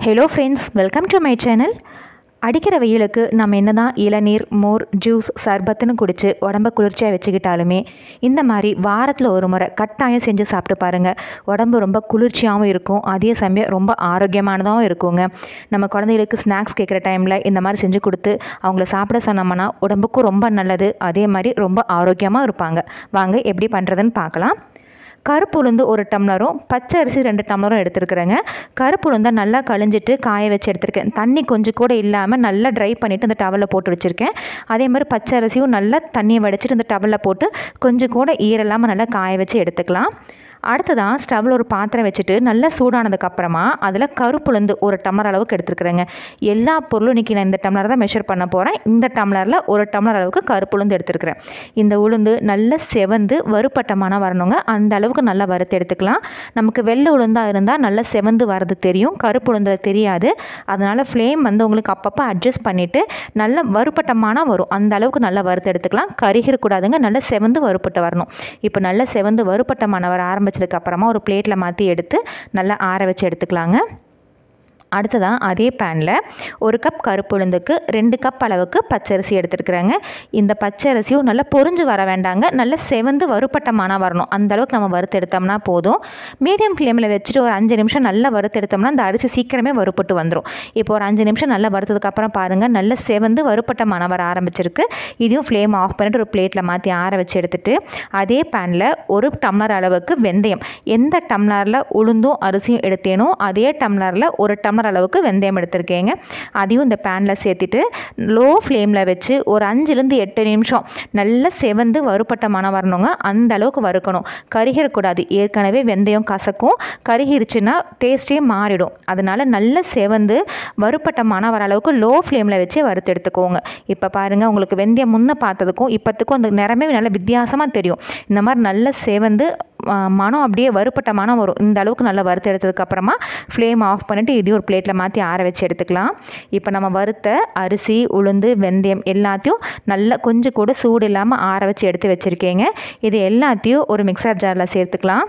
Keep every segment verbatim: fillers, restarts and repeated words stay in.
Hello friends, welcome to my channel. அடிக்கிற வெயிலுக்கு நம்ம என்ன தான் இளநீர், மோர், ஜூஸ், சர்பத்துன்னு குடித்து உடம்ப குளிர்ச்சியாக வச்சுக்கிட்டாலுமே இந்த மாதிரி வாரத்தில் ஒரு முறை கட்டாயம் செஞ்சு சாப்பிட்டு பாருங்கள். உடம்பு ரொம்ப குளிர்ச்சியாகவும் இருக்கும், அதே சமயம் ரொம்ப ஆரோக்கியமானதாகவும் இருக்குங்க. நம்ம குழந்தைகளுக்கு ஸ்நாக்ஸ் கேட்குற டைமில் இந்த மாதிரி செஞ்சு கொடுத்து அவங்கள சாப்பிட சொன்னோம்னா உடம்புக்கும் ரொம்ப நல்லது, அதே மாதிரி ரொம்ப ஆரோக்கியமாக இருப்பாங்க. வாங்க எப்படி பண்ணுறதுன்னு பார்க்கலாம். கருப்பு உளுந்து ஒரு டம்ளரும் பச்சை அரிசி ரெண்டு டம்ளரும் எடுத்துருக்குறேங்க. கருப்பு உளுந்தை நல்லா கழிஞ்சிட்டு காய வச்சு எடுத்துருக்கேன். தண்ணி கொஞ்சம் கூட இல்லாமல் நல்லா ட்ரை பண்ணிவிட்டு இந்த டவலில் போட்டு வச்சுருக்கேன். அதே மாதிரி பச்சை அரிசியும் நல்லா தண்ணியை வடிச்சிட்டு இந்த டவலில் போட்டு கொஞ்சம் கூட ஈரலாமல் நல்லா காய வச்சு எடுத்துக்கலாம். அடுத்ததான் ஸ்டவ்வில் ஒரு பாத்திரம் வச்சுட்டு நல்லா சூடானதுக்கப்புறமா அதில் கருப்புளுந்து ஒரு டம்ளர் அளவுக்கு எடுத்துருக்குறேங்க. எல்லா பொருளும் இன்றைக்கி நான் இந்த டம்ளர் தான் மெஷர் பண்ண போகிறேன். இந்த டம்ளரில் ஒரு டம்ளர் அளவுக்கு கருப்புளுந்து எடுத்துருக்குறேன். இந்த உளுந்து நல்லா செவந்து வறுபட்டமான வரணுங்க. அந்த அளவுக்கு நல்லா வறுத்து எடுத்துக்கலாம். நமக்கு வெள்ளை உளுந்தாக இருந்தால் நல்லா செவந்து வரது தெரியும், கருப்பு உளுந்தில் தெரியாது. அதனால் ஃப்ளேம் வந்து உங்களுக்கு அப்பப்போ அட்ஜஸ்ட் பண்ணிவிட்டு நல்லா வறுபட்டமான வரும், அந்த அளவுக்கு நல்லா வறுத்து எடுத்துக்கலாம். கருகிடக்கூடாதுங்க, நல்லா செவந்து வறுபட்டு வரணும். இப்போ நல்லா செவந்து வறுபட்டமான வர ஆரம்பிச்சு அப்புறமா ஒரு பிளேட்டில் மாற்றி எடுத்து நல்லா ஆற வச்சு எடுத்துக்கலாங்க. அடுத்ததான் அதே பேனில் ஒரு கப் கருப்பு உளுந்துக்கு ரெண்டு கப் அளவுக்கு பச்சரிசி எடுத்துருக்குறாங்க. இந்த பச்சரிசியும் நல்லா பொரிஞ்சு வர வேண்டாங்க, நல்லா செவந்து வறுபட்டமான வரணும். அந்த அளவுக்கு நம்ம வறுத்து எடுத்தோம்னா போதும். மீடியம் ஃப்ளேமில் வச்சுட்டு ஒரு அஞ்சு நிமிஷம் நல்லா வறுத்து எடுத்தோம்னா அந்த அரிசி சீக்கிரமே வறுப்பட்டு வந்துடும். இப்போ ஒரு அஞ்சு நிமிஷம் நல்லா வறுத்ததுக்கப்புறம் பாருங்கள், நல்லா செவந்து வறுபட்டமான வர ஆரம்பிச்சிருக்கு. இதையும் ஃப்ளேம் ஆஃப் பண்ணிட்டு ஒரு பிளேட்டில் மாற்றி ஆற வச்சு எடுத்துட்டு அதே பேனில் ஒரு டம்ளர் அளவுக்கு வெந்தயம், எந்த டம்ளரில் உளுந்தும் அரிசியும் எடுத்தேனோ அதே டம்ளரில் ஒரு டம்ளர் அளவுக்கு வெந்தயம் எடுத்திருக்கேங்க. அதையும் இந்த பேனில் சேர்த்துட்டு லோ ஃப்ளேமில் வச்சு ஒரு அஞ்சுலேருந்து எட்டு நிமிஷம் நல்லா செவந்து வறுபட்டமான வரணுங்க. அந்த அளவுக்கு வறுக்கணும், கருகிடக்கூடாது. ஏற்கனவே வெந்தயம் கசக்கும், கருகிருச்சுன்னா டேஸ்ட்டே மாறிடும். அதனால் நல்லா செவந்து வறுபட்டமான வர அளவுக்கு லோ ஃப்ளேமில் வச்சு வறுத்து எடுத்துக்கோங்க. இப்போ பாருங்கள், உங்களுக்கு வெந்தயம் முன்ன பார்த்ததுக்கும் இப்போத்துக்கும் அந்த நிறமே நல்ல வித்தியாசமாக தெரியும். இந்த மாதிரி நல்லா செவந்து மனம் அப்படியே வறுபட்ட மனம் வரும். இந்த அளவுக்கு நல்லா வறுத்து எடுத்ததுக்கப்புறமா ஃப்ளேம் ஆஃப் பண்ணிவிட்டு இதையும் ஒரு பிளேட்டில் மாற்றி ஆற வச்சு எடுத்துக்கலாம். இப்போ நம்ம வறுத்த அரிசி, உளுந்து, வெந்தயம் எல்லாத்தையும் நல்லா கொஞ்சம் கூட சூடு இல்லாமல் ஆற வச்சு எடுத்து வச்சுருக்கேங்க. இது எல்லாத்தையும் ஒரு மிக்சர் ஜாரில் சேர்த்துக்கலாம்.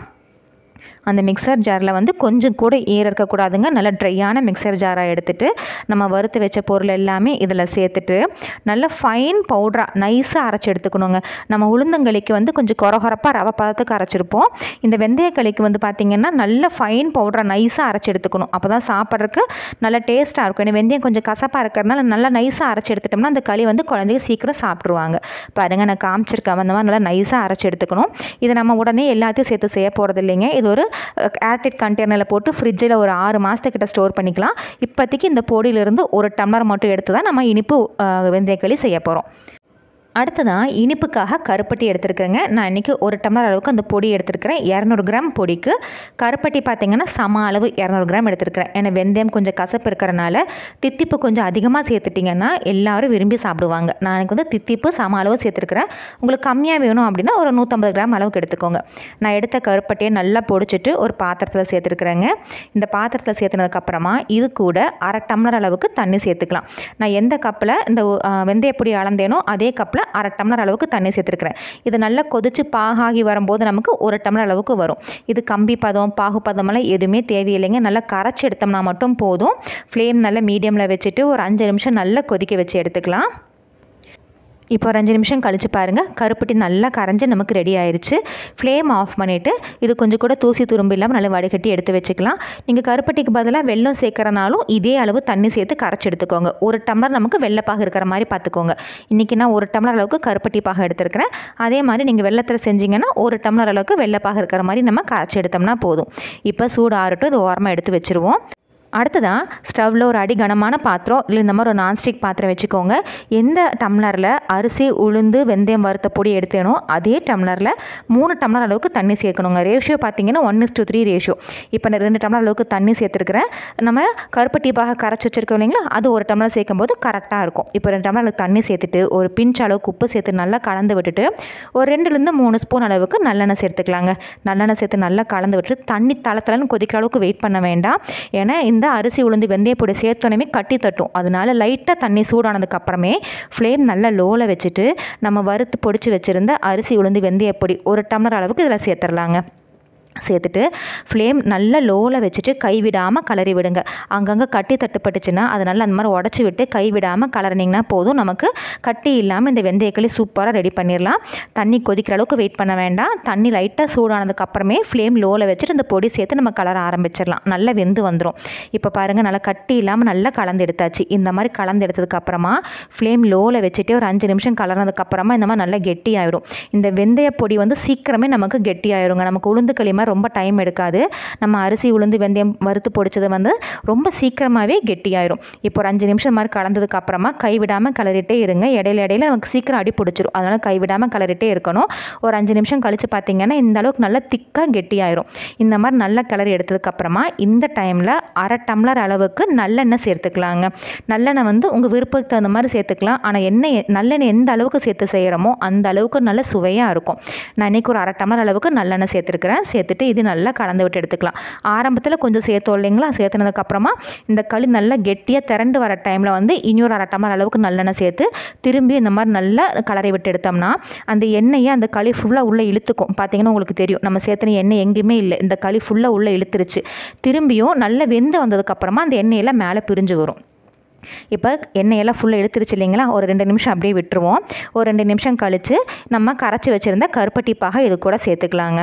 அந்த மிக்சர் ஜாரில் வந்து கொஞ்சம் கூட ஈரம் இருக்கக்கூடாதுங்க. நல்லா ட்ரையான மிக்சர் ஜாராக எடுத்துகிட்டு நம்ம வறுத்து வச்ச பொருள் எல்லாமே இதில் சேர்த்துட்டு நல்லா ஃபைன் பவுடராக நைஸாக அரைச்சி எடுத்துக்கணுங்க. நம்ம உளுந்தங்களிக்கு வந்து கொஞ்சம் கொரகொரப்பாக ரவை பதத்துக்கு அரைச்சிருப்போம். இந்த வெந்தயக்களிக்கு வந்து பார்த்திங்கன்னா நல்ல ஃபைன் பவுடராக நைஸாக அரைச்சி எடுத்துக்கணும். அப்போ தான் சாப்பிட்றதுக்கு நல்லா டேஸ்ட்டாக இருக்கும். ஏன்னா வெந்தயம் கொஞ்சம் கசப்பாக இருக்கிறதுனால நல்லா நைஸாக அரைச்சி எடுத்துட்டோம்னா அந்த களி வந்து குழந்தைங்க சீக்கிரம் சாப்பிட்ருவாங்க. பாருங்கள், நான் காமிச்சிருக்கேன். அந்த மாதிரி நல்லா நைஸாக அரைச்சி எடுத்துக்கணும். இதை நம்ம உடனே எல்லாத்தையும் சேர்த்து செய்ய போகிறது இல்லைங்க. இது ஒரு ஏர்டைட் கண்டெய்னரில் போட்டு ஃப்ரிட்ஜில் ஒரு ஆறு மாதத்துக்கிட்ட ஸ்டோர் பண்ணிக்கலாம். இப்போதைக்கு இந்த பொடியிலிருந்து ஒரு டம்ளர் மட்டும் எடுத்து தான் நம்ம இனிப்பு வெந்தயக்களி செய்ய போகிறோம். அடுத்ததான் இனிப்புக்காக கருப்பட்டி எடுத்துருக்கேங்க. நான் இன்றைக்கி ஒரு டம்ளர் அளவுக்கு அந்த பொடி எடுத்துருக்கிறேன். இரநூறு கிராம் பொடிக்கு கருப்பட்டி பார்த்திங்கன்னா சம அளவு இரநூறு கிராம் எடுத்துருக்கிறேன். ஏன்னா வெந்தயம் கொஞ்சம் கசப்பு இருக்கிறனால தித்திப்பு கொஞ்சம் அதிகமாக சேர்த்துட்டிங்கன்னா எல்லோரும் விரும்பி சாப்பிடுவாங்க. நான் எனக்கு வந்து தித்திப்பு சம அளவு சேர்த்துருக்கிறேன். உங்களுக்கு கம்மியாக வேணும் அப்படின்னா ஒரு நூற்றம்பது கிராம் அளவுக்கு எடுத்துக்கோங்க. நான் எடுத்த கருப்பட்டியை நல்லா பொடிச்சிட்டு ஒரு பாத்திரத்தில் சேர்த்துருக்குறேங்க. இந்த பாத்திரத்தில் சேர்த்துனதுக்கப்புறமா இது கூட அரை டம்ளர் அளவுக்கு தண்ணி சேர்த்துக்கலாம். நான் எந்த கப்பில் இந்த வெந்தயப்பொடி அளந்தேனோ அதே கப்பில் அரை டம்ளர் அளவுக்கு தண்ணி சேர்த்துருக்கிறேன். இது நல்லா கொதிச்சு பாகாகி வரும்போது நமக்கு ஒரு டம்ளர் அளவுக்கு வரும். இது கம்பி பதம், பாகு பதமெல்லாம் எதுவுமே தேவையில்லைங்க. நல்லா கரைச்சி எடுத்தோம்னா மட்டும் போதும். ஃப்ளேம் நல்லா மீடியமில் வச்சுட்டு ஒரு அஞ்சு நிமிஷம் நல்லா கொதிக்க வச்சு எடுத்துக்கலாம். இப்போ ஒரு அஞ்சு நிமிஷம் கழித்து பாருங்கள், கருப்பட்டி நல்லா கரைஞ்சி நமக்கு ரெடி ஆயிடுச்சு. ஃப்ளேம் ஆஃப் பண்ணிவிட்டு இது கொஞ்சம் கூட தூசி துரும்பு இல்லாமல் நல்லா வடிகட்டி எடுத்து வச்சுக்கலாம். நீங்கள் கருப்பட்டிக்கு பதிலாக வெல்லம் சேர்க்குறனாலும் இதே அளவு தண்ணி சேர்த்து கரைச்சி எடுத்துக்கோங்க. ஒரு டம்ளர் நமக்கு வெள்ளைப்பாக இருக்கிற மாதிரி பார்த்துக்கோங்க. இன்றைக்கி நான் ஒரு டம்ளர் அளவுக்கு கருப்பட்டி பாக எடுத்துருக்கிறேன். அதே மாதிரி நீங்கள் வெள்ளத்தில் செஞ்சிங்கன்னா ஒரு டம்ளர் அளவுக்கு வெள்ளைப்பாக இருக்கிற மாதிரி நம்ம கரைச்சி எடுத்தோம்னா போதும். இப்போ சூடு ஆறட்டும், இது ஓரமாக எடுத்து வச்சுருவோம். அடுத்ததான் ஸ்டவ்வில் ஒரு அடி கனமான பாத்திரம் இல்லை இந்த மாதிரி ஒரு நான்ஸ்டிக் பாத்திரம் வச்சுக்கோங்க. எந்த டம்ளரில் அரிசி, உளுந்து, வெந்தயம் வறுத்த பொடி எடுத்தேனோ அதே டம்ளரில் மூணு டம்ளர் அளவுக்கு தண்ணி சேர்க்கணுங்க. ரேஷியோ பார்த்தீங்கன்னா one is to three ratio. இப்போ நான் ரெண்டு டம்ளர் அளவுக்கு தண்ணி சேர்த்துருக்கிறேன். நம்ம கருப்பட்டி பாக கரைச்சி வச்சுருக்கோம் இல்லைங்களா, அது ஒரு டம்ளர் சேர்க்கும் போது கரெக்டாக இருக்கும். இப்போ ரெண்டு டம்ளர் அளவுக்கு தண்ணி சேர்த்துட்டு ஒரு பிஞ்ச் அளவுக்கு உப்பு சேர்த்து நல்லா கலந்து விட்டுட்டு ஒரு ரெண்டுலேருந்து மூணு ஸ்பூன் அளவுக்கு நல்லெண்ணெய் சேர்த்துக்கலாங்க. நல்லெண்ணெய் சேர்த்து நல்லா கலந்து விட்டுட்டு தண்ணி தளத்தலன்னு கொதிக்கிற அளவுக்கு வெயிட் பண்ண வேண்டாம். ஏன்னா இந்த அரிசி, உளுந்து, வெந்தயப்பொடி சேர்த்தோன்னே கட்டி தட்டும். அதனால லைட்டாக தண்ணி சூடானதுக்கு அப்புறமே ஃப்ளேம் நல்லா லோவில் வச்சுட்டு நம்ம வறுத்து பொடிச்சு வச்சுருந்த அரிசி, உளுந்து, வெந்தயப்பொடி ஒரு டம்ளர் அளவுக்கு இதில் சேர்த்துடலாங்க. சேர்த்துட்டு ஃப்ளேம் நல்லா லோவில் வச்சுட்டு கைவிடாமல் கலரி விடுங்க. அங்கங்கே கட்டி தட்டுப்பட்டுச்சுன்னா அது நல்லா அந்த மாதிரி உடச்சி விட்டு கைவிடாமல் கலரினிங்கன்னா போதும். நமக்கு கட்டி இல்லாமல் இந்த வெந்தயக்களி சூப்பராக ரெடி பண்ணிடலாம். தண்ணி கொதிக்கிற அளவுக்கு வெயிட் பண்ண வேண்டாம். தண்ணி லைட்டாக சூடானதுக்கப்புறமே ஃப்ளேம் லோவில் வச்சுட்டு இந்த பொடி சேர்த்து நம்ம கலர ஆரம்பிச்சிடலாம். நல்லா வெந்து வந்துடும். இப்போ பாருங்கள், நல்லா கட்டி இல்லாமல் நல்லா கலந்து எடுத்தாச்சு. இந்த மாதிரி கலந்து எடுத்ததுக்கப்புறமா ஃப்ளேம் லோவில் வச்சுட்டு ஒரு அஞ்சு நிமிஷம் கலர்னதுக்கப்புறமா இந்த மாதிரி நல்லா கெட்டி ஆகிடும். இந்த வெந்தய பொடி வந்து சீக்கிரமே நமக்கு கெட்டி ஆகிடுங்க. நமக்கு உளுந்து களி ரொம்ப டைம் எடுக்காது. நம்ம அரிசி உளுந்து வெந்தயம் வறுத்து பொடிச்சது வந்து ரொம்ப சீக்கிரமாகவே கெட்டியாயிரும். இப்போ ஒரு அஞ்சு நிமிஷம் மாதிரி கலந்ததுக்கு அப்புறமா கைவிடாமல் கலரிட்டே இருங்க. இடையில இடையில நமக்கு சீக்கிரம் அடி பிடிச்சிரும். அதனால் கைவிடாமல் கலரிட்டே இருக்கணும். ஒரு அஞ்சு நிமிஷம் கழித்து பார்த்தீங்கன்னா இந்த அளவுக்கு நல்லா திக்காக கெட்டியாயிரும். இந்த மாதிரி நல்லா கிளறி எடுத்ததுக்கப்புறமா இந்த டைமில் அரை டம்ளர் அளவுக்கு நல்லெண்ணெய் சேர்த்துக்கலாங்க. நல்லெண்ணெய் வந்து உங்கள் விருப்பத்துக்கு தகுந்த மாதிரி சேர்த்துக்கலாம். ஆனால் எண்ணெய் நல்லெண்ணெய் எந்த அளவுக்கு சேர்த்து செய்கிறோமோ அந்த அளவுக்கு நல்ல சுவையாக இருக்கும். நான் இன்றைக்கி ஒரு அரை டம்ளர் அளவுக்கு நல்லெண்ணெய் சேர்த்துருக்கிறேன். சேர்த்துட்டு இது நல்லா கலந்து விட்டு எடுத்துக்கலாம். ஆரம்பத்தில் கொஞ்சம் சேர்த்தோம் இல்லைங்களா, சேர்த்துனதுக்கப்புறமா இந்த களி நல்லா கெட்டியாக திரண்டு வர டைமில் வந்து இன்னொரு அரை டம்ளர் அளவுக்கு நல்லெண்ணெய் சேர்த்து திரும்பி இந்த மாதிரி நல்லா கலரை விட்டு எடுத்தோம்னா அந்த எண்ணெயை அந்த களி ஃபுல்லாக உள்ளே இழுத்துக்கும். பார்த்தீங்கன்னா உங்களுக்கு தெரியும், நம்ம சேர்த்துன எண்ணெய் எங்கேயுமே இல்லை. இந்த களி ஃபுல்லாக உள்ளே இழுத்துருச்சு. திரும்பியும் நல்லா வெந்து வந்ததுக்கப்புறமா அந்த எண்ணெயெல்லாம் மேலே பிரிஞ்சு வரும். இப்போ எண்ணெயெல்லாம் ஃபுல்லாக எடுத்துருச்சு இல்லைங்களா, ஒரு ரெண்டு நிமிஷம் அப்படியே விட்டுருவோம். ஒரு ரெண்டு நிமிஷம் கழித்து நம்ம கரைச்சி வச்சுருந்த கருப்பட்டி பாகை இது கூட சேர்த்துக்கலாங்க.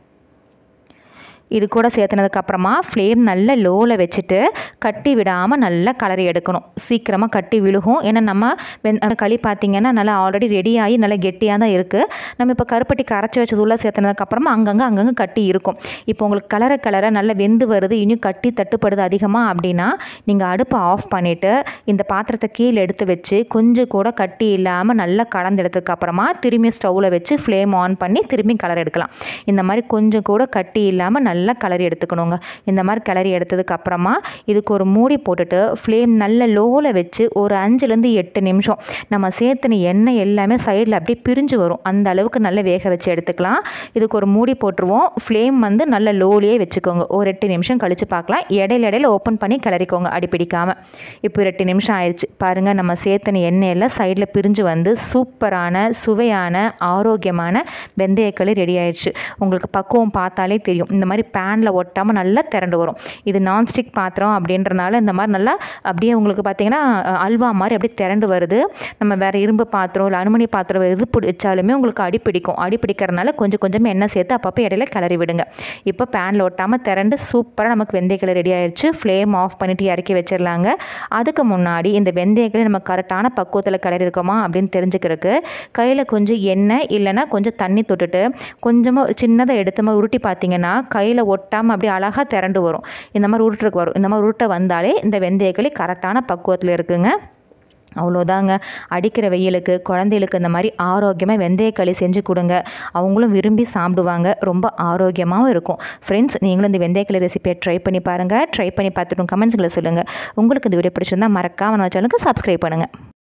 இது கூட சேர்த்துனதுக்கப்புறமா ஃப்ளேம் நல்லா லோவில் வச்சுட்டு கட்டி விடாமல் நல்லா கலரி எடுக்கணும். சீக்கிரமாக கட்டி விழுகும். ஏன்னா நம்ம வெந் களி பார்த்திங்கன்னா நல்லா ஆல்ரெடி ரெடி ஆகி நல்லா கெட்டியாக தான் இருக்குது. நம்ம இப்போ கருப்பட்டி கரைச்சி வச்சது உள்ளே சேர்த்துனதுக்கப்புறமா அங்கங்கே அங்கங்கே கட்டி இருக்கும். இப்போ உங்களுக்கு கலரை கலரை நல்லா வெந்து வருது, இன்னும் கட்டி தட்டுப்படுது அதிகமாக அப்படின்னா நீங்கள் அடுப்பை ஆஃப் பண்ணிவிட்டு இந்த பாத்திரத்தை கீழே எடுத்து வச்சு கொஞ்சம் கூட கட்டி இல்லாமல் நல்லா கலந்து எடுத்ததுக்கப்புறமா திரும்பி ஸ்டவ்வில் வச்சு ஃப்ளேம் ஆன் பண்ணி திரும்பி கலர் எடுக்கலாம். இந்த மாதிரி கொஞ்சம் கூட கட்டி இல்லாமல் நல்லா கிளறி எடுத்துக்கணுங்க. இந்த மாதிரி கிளறி எடுத்ததுக்கு அப்புறமா இதுக்கு ஒரு மூடி போட்டுட்டு ஃப்ளேம் நல்ல லோவில் வச்சு ஒரு அஞ்சுலேருந்து எட்டு நிமிஷம் நம்ம சேர்த்துன எண்ணெய் எல்லாமே சைடில் அப்படியே பிரிஞ்சு வரும். அந்த அளவுக்கு நல்லா வேக வச்சு எடுத்துக்கலாம். இதுக்கு ஒரு மூடி போட்டுருவோம். ஃப்ளேம் வந்து நல்ல லோலியே வச்சுக்கோங்க. ஒரு எட்டு நிமிஷம் கழித்து பார்க்கலாம். இடையில இடையில ஓப்பன் பண்ணி கிளறிக்கோங்க அடி பிடிக்காமல். இப்போ ஒரு எட்டு நிமிஷம் ஆயிடுச்சு பாருங்கள். நம்ம சேர்த்துன எண்ணெயில் சைடில் பிரிஞ்சு வந்து சூப்பரான சுவையான ஆரோக்கியமான வெந்தயக்களி ரெடி ஆயிடுச்சு. உங்களுக்கு பக்குவம் பார்த்தாலே தெரியும். இந்த மாதிரி பேனில் ஒட்டாமல் நல்லா திரண்டு வரும். இது நான்ஸ்டிக் பாத்திரம் அப்படின்றனால இந்த மாதிரி நல்லா அப்படியே உங்களுக்கு பார்த்தீங்கன்னா அல்வா மாதிரி அப்படியே திரண்டு வருது. நம்ம வேறு இரும்பு பாத்திரம் இல்லை அலுமினிய பாத்திரம் எது பிடிச்சாலுமே உங்களுக்கு அடி பிடிக்கும். அடி பிடிக்கிறதுனால கொஞ்சம் கொஞ்சமாக எண்ணெய் சேர்த்து அப்பப்போ இடையில கிளறி விடுங்க. இப்போ பேனில் ஒட்டாமல் திரண்டு சூப்பராக நமக்கு வெந்தயக்களி ரெடி ஆயிடுச்சு. ஃப்ளேம் ஆஃப் பண்ணிவிட்டு இறக்கி வச்சிடலாங்க. அதுக்கு முன்னாடி இந்த வெந்தயக்களி நம்ம கரெக்டான பக்குவத்தில் கிளறி இருக்கோமா அப்படின்னு தெரிஞ்சுக்கிறதுக்கு கையில் கொஞ்சம் எண்ணெய் இல்லைன்னா கொஞ்சம் தண்ணி தொட்டுட்டு கொஞ்சமாக சின்னதாக எடுத்து மாதிரி உருட்டி பார்த்தீங்கன்னா கையில் ஒட்டாமல் அப்படியே அழகாக திரண்டு வரும். இந்த மாதிரி உருட்டுருக்கு வரும். இந்த மாதிரி உருட்டை வந்தாலே இந்த வெந்தயக்களி கரெக்டான பக்குவத்தில் இருக்குங்க. அவ்வளோதாங்க. அடிக்கிற வெயிலுக்கு குழந்தைகளுக்கு இந்த மாதிரி ஆரோக்கியமாக வெந்தயக்களி செஞ்சு கொடுங்க. அவங்களும் விரும்பி சாப்பிடுவாங்க. ரொம்ப ஆரோக்கியமாகவும் இருக்கும். ஃப்ரெண்ட்ஸ், நீங்களும் இந்த வெந்தயக்களி ரெசிபியை ட்ரை பண்ணி பாருங்கள். ட்ரை பண்ணி பார்த்துட்டு கமெண்ட்ஸுங்களை சொல்லுங்கள். உங்களுக்கு இந்த வீடியோ பிடிச்சிருந்தால் மறக்காம நம்ம சேனலுக்கு சப்ஸ்கிரைப் பண்ணுங்கள்.